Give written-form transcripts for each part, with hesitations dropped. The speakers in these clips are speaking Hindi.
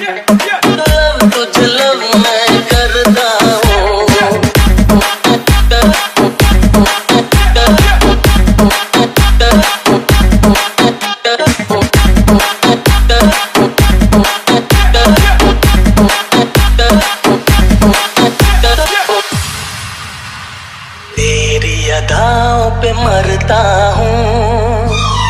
तुझे लव मैं करता हूँ। तेरी अदाओं पे मरता हूँ,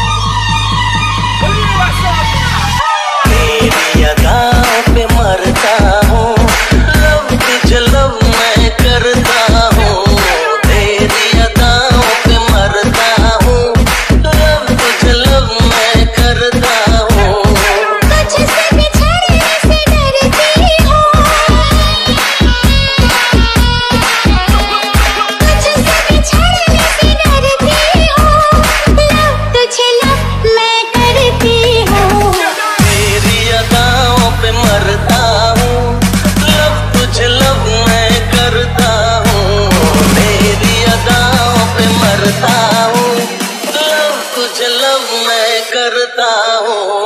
तेरी अदाओं पे मरता हूँ। लव तुझे लव मैं करता हूँ, तेरी अदाओं पे मरता हूँ। लव तुझे लव मैं करता हूँ। तुझसे बिछड़ने से डरती हूँ, तुझसे बिछड़ने से डरती हूँ। लव तुझे लव मैं करती हूँ, तेरी अदाओं पे मरता हूँ। लव तुझे लव मैं करता हूँ, तेरी अदाओं पे मरता हूँ। लव तुझे लव मैं करता हूँ।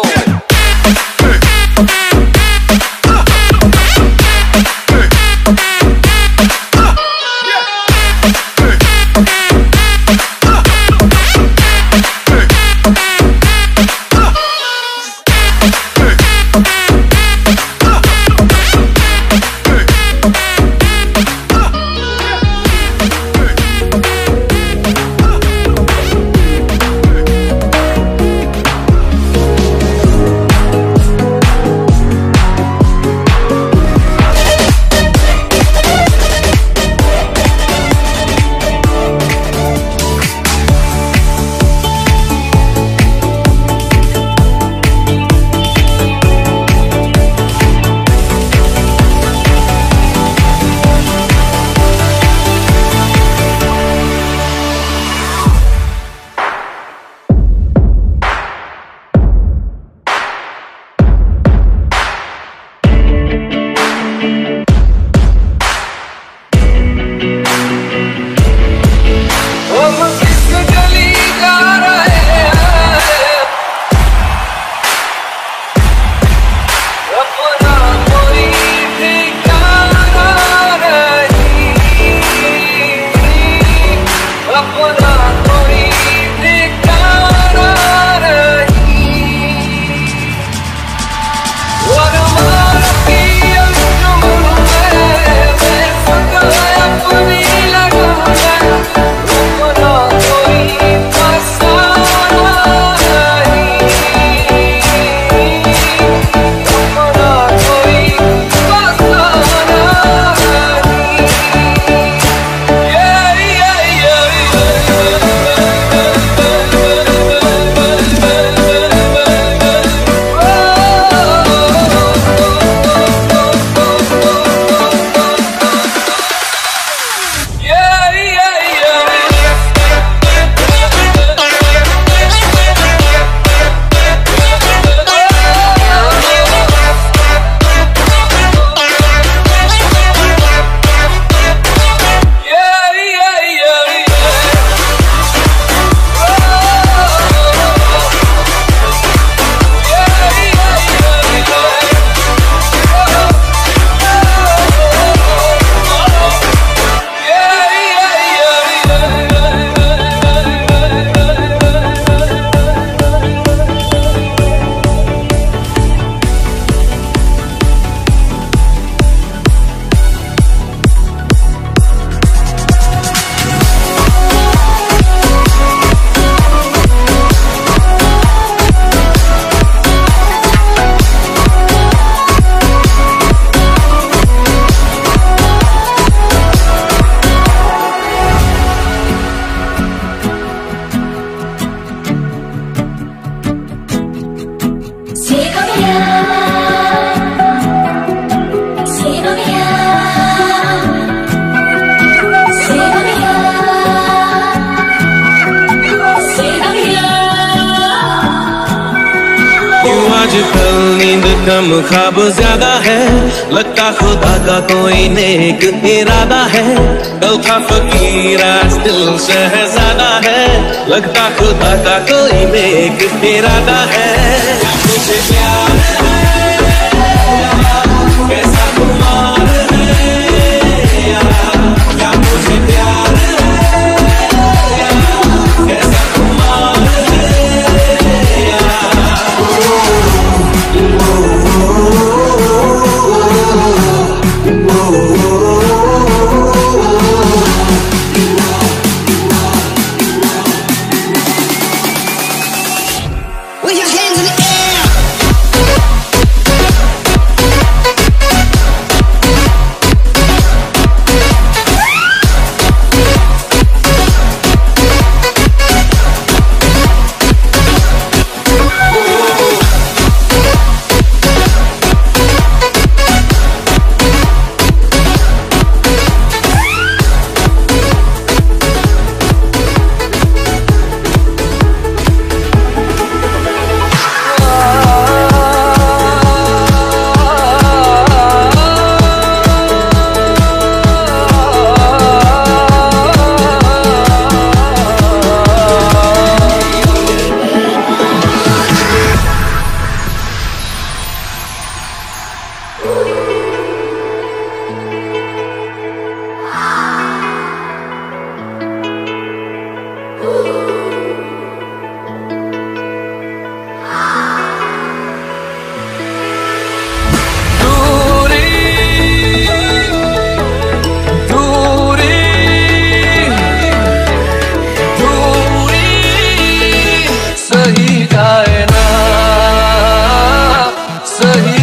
आजकल नींद कम ख्वाब ज्यादा है, लगता खुदा का कोई नेक इरादा है। कल था फकीर आज दिल शहजादा है, लगता खुदा का कोई नेक इरादा है। मुझे प्यार है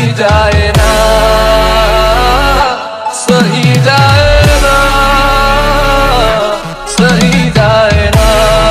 जाए ना, सही जाए ना, सही जाए ना।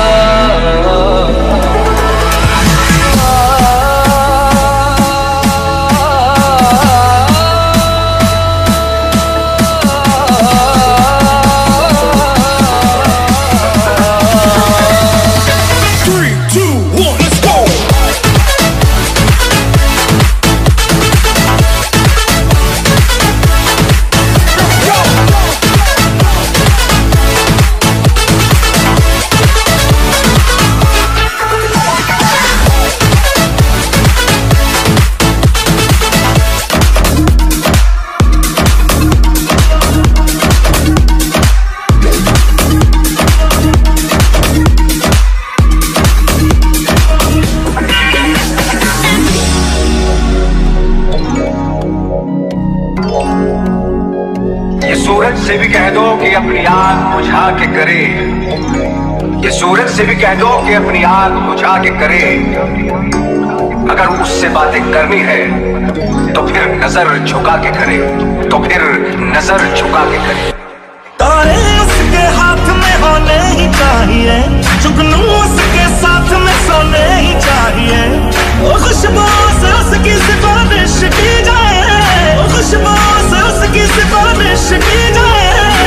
सूरज से भी कह दो कि अपनी आग बुझा के करे, ये सूरज से भी कह दो कि अपनी आग बुझा के करे। अगर उससे बातें करनी है तो फिर नजर झुका के करे, तो फिर नजर झुका के करे। तारे उसके हाथ में होने ही चाहिए, जुगनू उसके साथ में सोने ही चाहिए। वो खुशबू से उसकी सिफारिश की जाए, वो खुशबू से उसकी सिफारिश की जाए।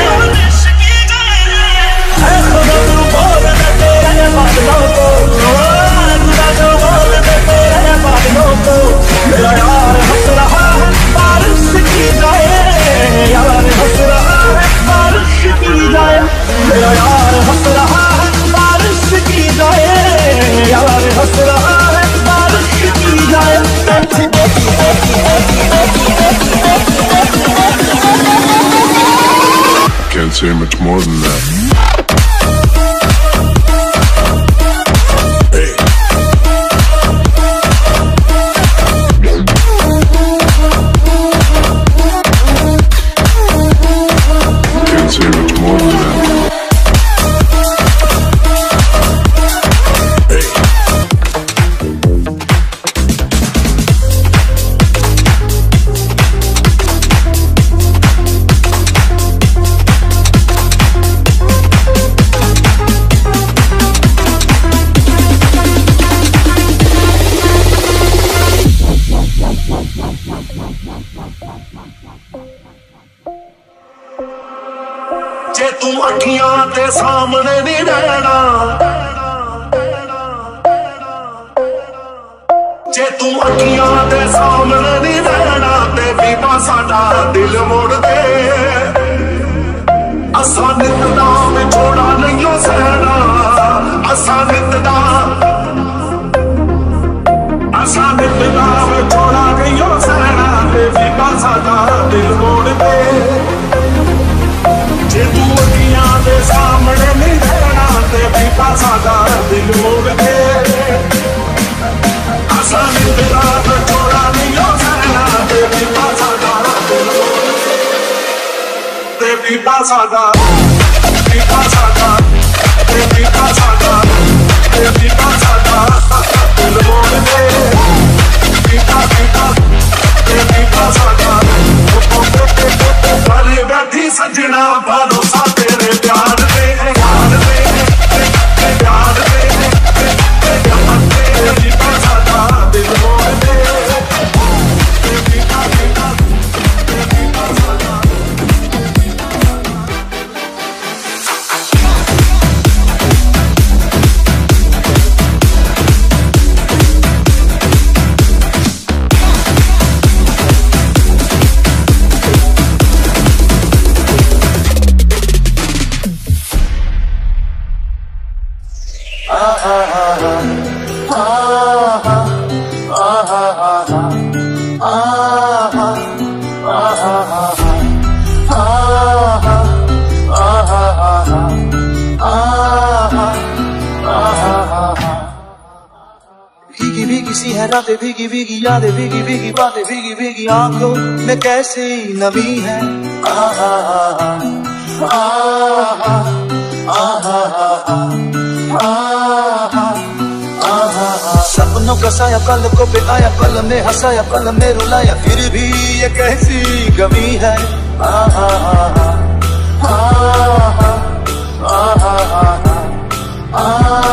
ऐ खुदा तू बोल दे तेरे बादलों को, खुदा तू बोल दे तेरे बादलों को। मेरा यार हंस रहा है बारिश की जाए, यार हंस रहा है बारिश की जाए। मेरा यार हंस रहा है बारिश की जाए, यार हंस रहा है बारिश की जाए। Can't say much more than that. जे तू अखियां ते सामने नहीं रहना, जे तू अखियां ते सामने नहीं रहना, ते बीबा साडा दिल मोड़ दे। असा नितना में छोड़ा नहीं हो सहना, असा नितना में छोड़ा नहीं हो सहना, ते बीबा साडा दिल मोड़ दे। जे तू अखियां दे सामने नहीं रहना, ते बीबा साडा दिल मोड़ दे। असा नितना में छोड़ा नहीं हो सहना, ते बीबा साडा दिल मोड़ दे। ते बीबा साडा, बीबा साडा, ते बीबा साडा, ते बीबा साडा दिल मोड़ दे। बीबा बीबा, ते बीबा साडा भले बैठी सजना, भरोसा तेरे प्यार पे है, प्यार पे है, प्यार पे है, प्यार पे है। बीबा साडा दिल मोड़ दे। बीबा बीबा, बीबा साडा। भीगी भीगी सी है रातें, भीगी भीगी यादें, भीगी भीगी बातें, भीगी भीगी आंखों में कैसी नमी है। सपनों का साया पल को पे आया, पल में हंसाया पल में रुलाया, फिर भी ये कैसी कमी है। आ